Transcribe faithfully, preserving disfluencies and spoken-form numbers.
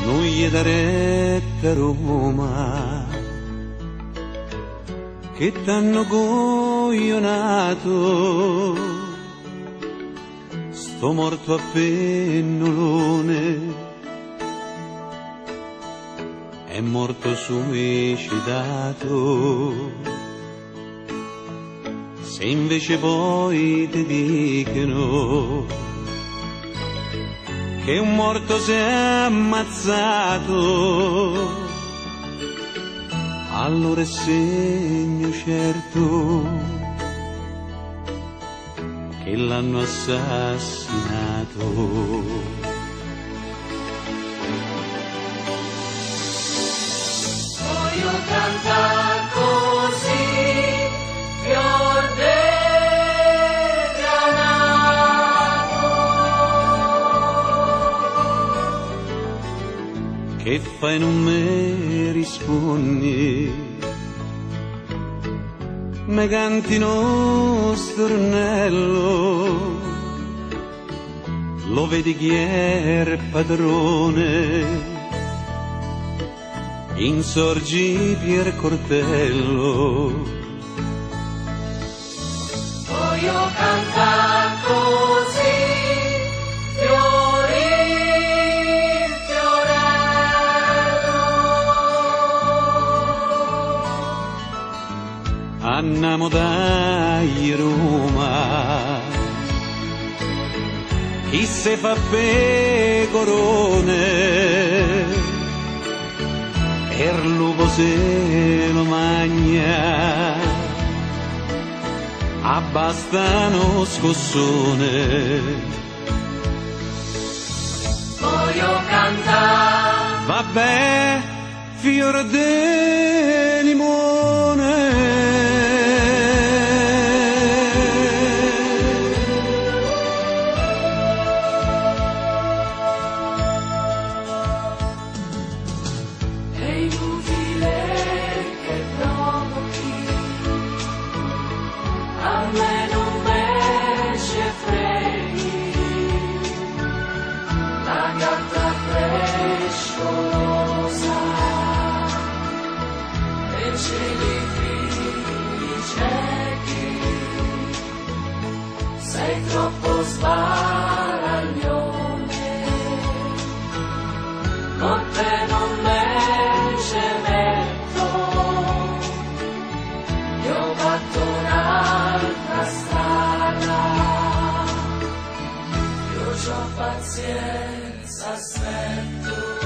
non gli darete Roma, che t'hanno coglionato, sto morto a pennolone, è morto suicidato. Se invece poi ti dicono che un morto si è ammazzato, allora è segno certo che l'hanno assassinato. Voglio cantare così, fior del granato. Che fai non mi rispondi? Me canti uno stornello, lo vedi chi è il padrone? Insorgi Pier Cortello. Voglio cantare così, fiori in fiorello. Andiamo dai Roma, chi se fa pecorone, e il lupo se lo magna, abbastano scossone. Voglio cantare, Vabbè, fior de limone. è inutile che provochi, a me non me ce freghi, la gatta cresciosa e cieli figli ciechi, sei troppo sbaraglione, con te non me ce metto, io batto un'altra strada, io c'ho pazienza, aspetto.